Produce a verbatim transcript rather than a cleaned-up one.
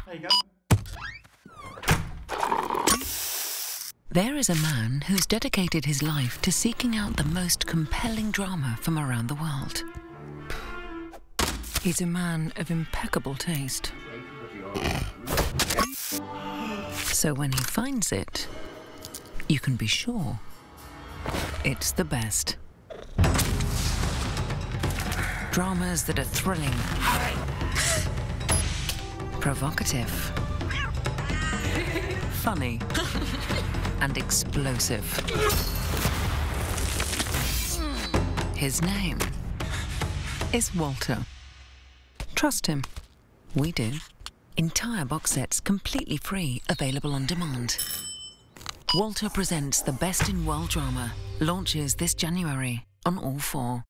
There you go. There is a man who's dedicated his life to seeking out the most compelling drama from around the world. He's a man of impeccable taste. So when he finds it, you can be sure it's the best. Dramas that are thrilling, provocative, funny, and explosive. His name is Walter. Trust him. We do. Entire box sets completely free, available on demand. Walter presents the best in world drama. Launches this January on all four.